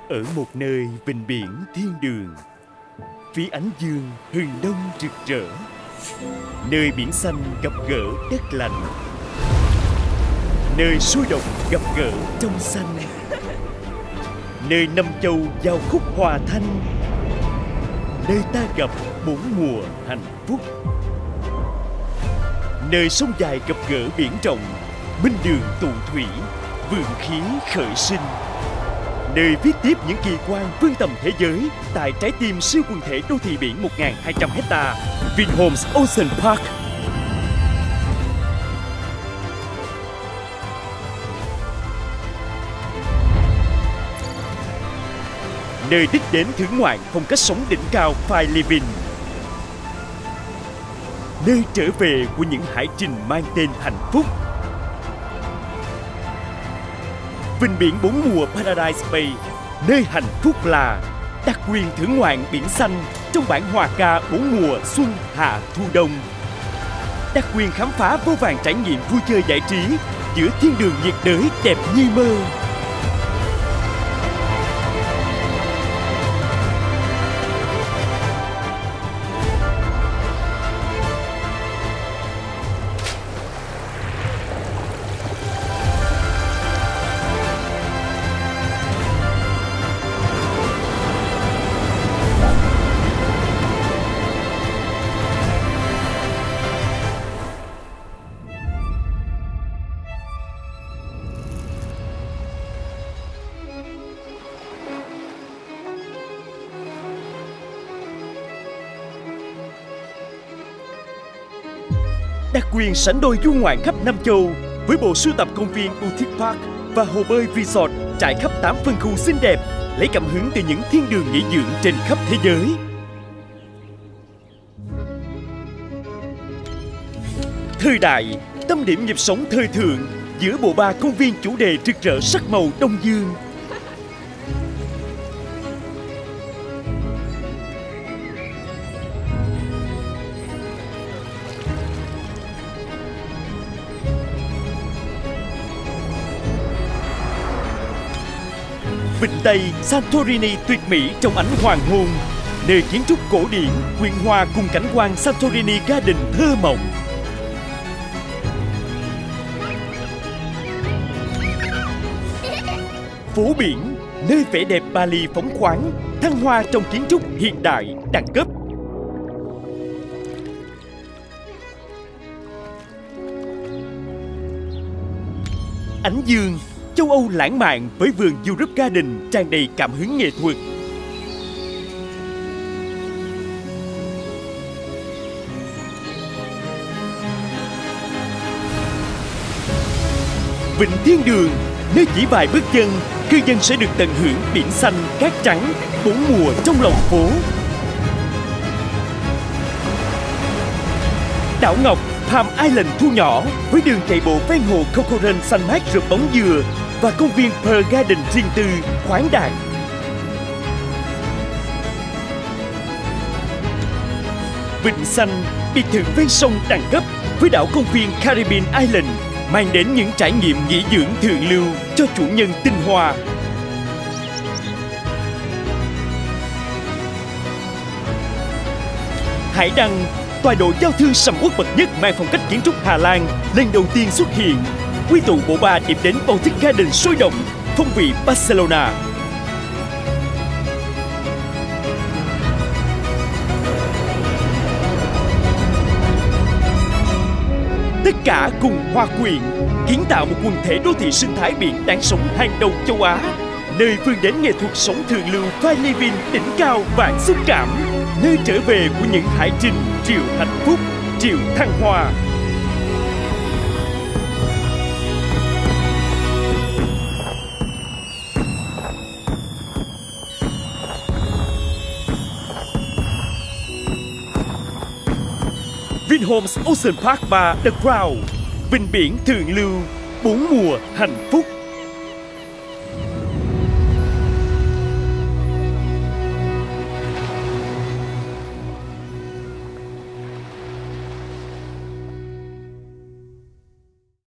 Ở một nơi vịnh biển thiên đường, phía ánh dương hừng đông rực rỡ, nơi biển xanh gặp gỡ đất lạnh, nơi sôi động gặp gỡ trong xanh, nơi năm châu giao khúc hòa thanh, nơi ta gặp bốn mùa hạnh phúc, nơi sông dài gặp gỡ biển rộng, minh đường tụ thủy, vượng khí khởi sinh, nơi viết tiếp những kỳ quan vươn tầm thế giới tại trái tim siêu quần thể đô thị biển 1.200 hecta, Vinhomes Ocean Park. Nơi đích đến thưởng ngoạn phong cách sống đỉnh cao Fine Living. Nơi trở về của những hải trình mang tên hạnh phúc. Vịnh biển bốn mùa Paradise Bay, nơi hạnh phúc là đặc quyền thưởng ngoạn biển xanh trong bản hòa ca bốn mùa xuân hạ thu đông. Đặc quyền khám phá vô vàn trải nghiệm vui chơi giải trí giữa thiên đường nhiệt đới đẹp như mơ. Đặc quyền sảnh đôi du ngoạn khắp Nam Châu với bộ sưu tập công viên Boutique Park và hồ bơi Resort trải khắp 8 phân khu xinh đẹp, lấy cảm hứng từ những thiên đường nghỉ dưỡng trên khắp thế giới. Thời đại, tâm điểm nhịp sống thời thượng giữa bộ ba công viên chủ đề rực rỡ sắc màu Đông Dương. Vịnh Tây Santorini tuyệt mỹ trong ánh hoàng hôn, nơi kiến trúc cổ điển quyện hòa cùng cảnh quan Santorini Garden thơ mộng. Phố biển, nơi vẻ đẹp Bali phóng khoáng, thăng hoa trong kiến trúc hiện đại đẳng cấp. Ánh dương, châu Âu lãng mạn với vườn Europe Garden tràn đầy cảm hứng nghệ thuật. Vịnh Thiên Đường, nơi chỉ vài bước chân, cư dân sẽ được tận hưởng biển xanh, cát trắng, bốn mùa trong lòng phố. Đảo Ngọc Palm Island thu nhỏ với đường chạy bộ ven hồ Coco Run xanh mát rực bóng dừa và công viên Pearl Garden riêng tư khoáng đạt. Vịnh xanh, biệt thự ven sông đẳng cấp với đảo công viên Caribbean Island mang đến những trải nghiệm nghỉ dưỡng thượng lưu cho chủ nhân tinh hoa. Hải Đăng, tọa độ giao thương sầm uất bậc nhất mang phong cách kiến trúc Hà Lan lần đầu tiên xuất hiện, quy tụ bộ ba điểm đến Boutique Garden sôi động, phong vị Barcelona. Tất cả cùng hòa quyện, kiến tạo một quần thể đô thị sinh thái biển đáng sống hàng đầu châu Á, nơi vươn đến nghệ thuật sống thượng lưu Fine Living đỉnh cao vạn xúc cảm, nơi trở về của những hải trình triệu hạnh phúc, triệu thăng hoa. Vinhomes Ocean Park và The Crown, vịnh biển thượng lưu, bốn mùa hạnh phúc.